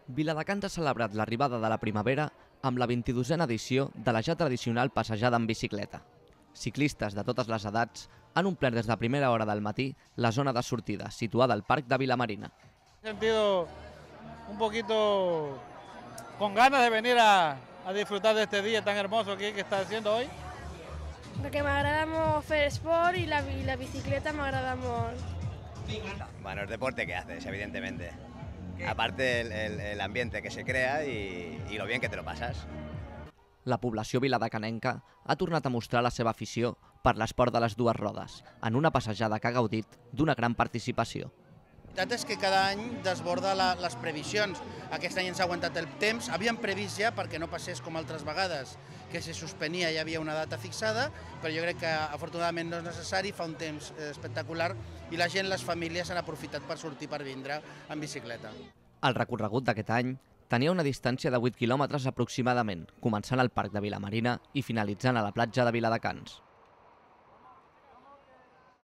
Viladecans ha celebrat l'arribada de la primavera amb la 22a edició de la ja tradicional passejada en bicicleta. Ciclistes de totes les edats han omplert des de primera hora del matí la zona de sortida, situada al Parc de Vilamarina. He sentido un poquito con ganas de venir a disfrutar de este día tan hermoso que está haciendo hoy. Perquè m'agrada molt fer esport y la bicicleta m'agrada molt. Bueno, el deporte que haces, evidentemente. Aparte el ambiente que se crea y lo bien que te lo pasas. La població viladecanenca ha tornat a mostrar la seva afició per l'esport de les dues rodes, en una passejada que ha gaudit d'una gran participació. La veritat és que cada any desborda les previsions. Aquest any ens ha aguantat el temps. Havíem previst ja, perquè no passés com altres vegades, que se suspenia i hi havia una data fixada, però jo crec que afortunadament no és necessari, fa un temps espectacular i la gent, les famílies, han aprofitat per sortir per vindre en bicicleta. El recorregut d'aquest any tenia una distància de 8 quilòmetres aproximadament, començant al Parc de Vilamarina i finalitzant a la platja de Viladecans.